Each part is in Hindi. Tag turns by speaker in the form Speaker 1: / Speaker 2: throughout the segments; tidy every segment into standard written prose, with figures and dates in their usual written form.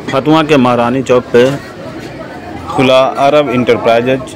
Speaker 1: फतुहा के महारानी चौक पे खुला अरब इंटरप्राइजेज।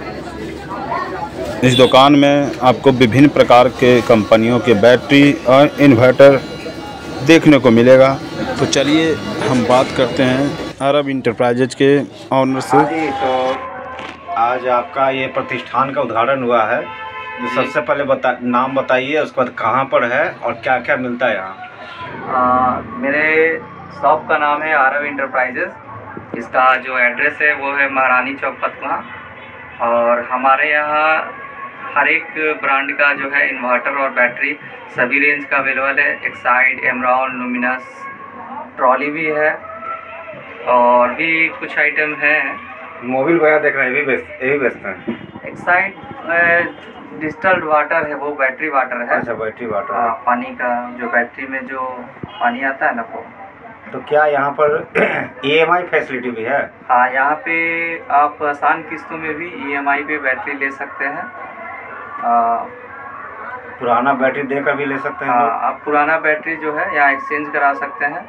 Speaker 1: इस दुकान में आपको विभिन्न प्रकार के कंपनियों के बैटरी और इन्वर्टर देखने को मिलेगा। तो चलिए हम बात करते हैं अरब इंटरप्राइजेज के ऑनर से।
Speaker 2: तो आज आपका ये प्रतिष्ठान का उद्घाटन हुआ है, तो सबसे पहले नाम बताइए, उसके बाद कहाँ पर है और क्या क्या मिलता है यहाँ।
Speaker 3: मेरे शॉप का नाम है अरब इंटरप्राइजेज। इसका जो एड्रेस है वो है महारानी चौक फतुहा। और हमारे यहाँ हर एक ब्रांड का जो है इन्वर्टर और बैटरी सभी रेंज का अवेलेबल है। एक्साइड, एमरॉन, लुमिनस, ट्रॉली भी है और भी कुछ आइटम हैं।
Speaker 2: मोबिल वगैरह देख रहे हैं, ये भी बेचते हैं।
Speaker 3: एक्साइड डिस्टिल्ड वाटर है, वो बैटरी वाटर है।
Speaker 2: अच्छा, बैटरी वाटर।
Speaker 3: पानी का जो बैटरी में जो पानी आता है ना वो।
Speaker 2: तो क्या यहाँ पर EMI फैसिलिटी भी है?
Speaker 3: हाँ, यहाँ पे आप आसान किस्तों में भी EMI पे बैटरी ले सकते हैं।
Speaker 2: पुराना बैटरी देकर भी ले सकते हैं।
Speaker 3: हाँ, आप पुराना बैटरी जो है यहाँ एक्सचेंज करा सकते हैं।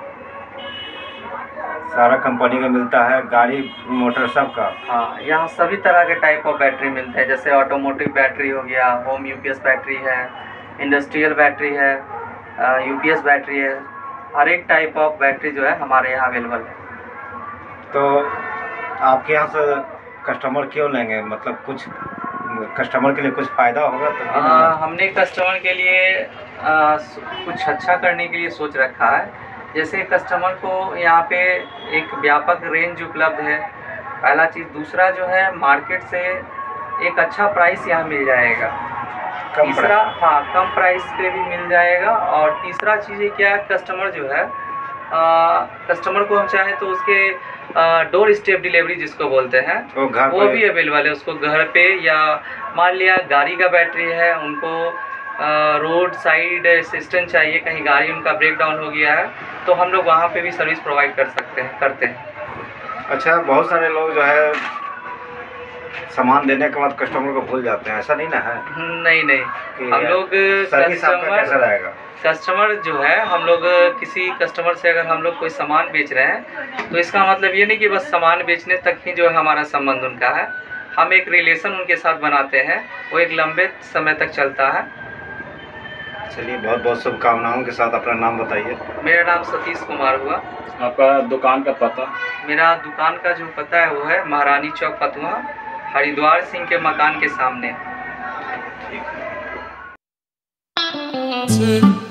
Speaker 2: सारा कंपनी का मिलता है, गाड़ी मोटर सब का।
Speaker 3: हाँ, यहाँ सभी तरह के टाइप ऑफ बैटरी मिलते हैं, जैसे ऑटोमोटिव बैटरी हो गया, होम UPS बैटरी है, इंडस्ट्रियल बैटरी है, UPS बैटरी है। हर एक टाइप ऑफ बैटरी जो है हमारे यहाँ अवेलेबल है।
Speaker 2: तो आपके यहाँ से कस्टमर क्यों लेंगे? मतलब कुछ कस्टमर के लिए कुछ फ़ायदा होगा तो?
Speaker 3: हमने कस्टमर के लिए कुछ अच्छा करने के लिए सोच रखा है। जैसे कस्टमर को यहाँ पे एक व्यापक रेंज उपलब्ध है, पहला चीज़। दूसरा जो है मार्केट से एक अच्छा प्राइस यहाँ मिल जाएगा। तीसरा, हाँ, कम प्राइस पे भी मिल जाएगा। और तीसरा चीज़ क्या है, कस्टमर जो है कस्टमर को हम चाहें तो उसके डोर स्टेप डिलीवरी जिसको बोलते हैं वो भी अवेलेबल है। उसको घर पे, या मान लिया गाड़ी का बैटरी है, उनको रोड साइड असिस्टेंट चाहिए, कहीं गाड़ी उनका ब्रेक डाउन हो गया है, तो हम लोग वहाँ पे भी सर्विस प्रोवाइड करते हैं।
Speaker 2: अच्छा, बहुत सारे लोग जो है सामान देने के बाद कस्टमर को भूल जाते हैं, ऐसा नहीं ना है?
Speaker 3: नहीं, हम लोग
Speaker 2: सर्विस आपका कैसा रहेगा?
Speaker 3: कस्टमर जो है, हम लोग किसी कस्टमर से अगर हम लोग कोई सामान बेच रहे हैं तो इसका मतलब ये नहीं कि बस सामान बेचने तक ही जो है हमारा संबंध उनका है। हम एक रिलेशन उनके साथ बनाते हैं, वो एक लंबे समय तक चलता है।
Speaker 2: चलिए, बहुत बहुत शुभकामनाओं के साथ अपना नाम बताइए।
Speaker 3: मेरा नाम सतीश कुमार हुआ।
Speaker 1: आपका दुकान का पता?
Speaker 3: मेरा दुकान का जो पता है वो है महारानी चौक फतुहा, हरिद्वार सिंह के मकान के सामने।
Speaker 2: ठीक है।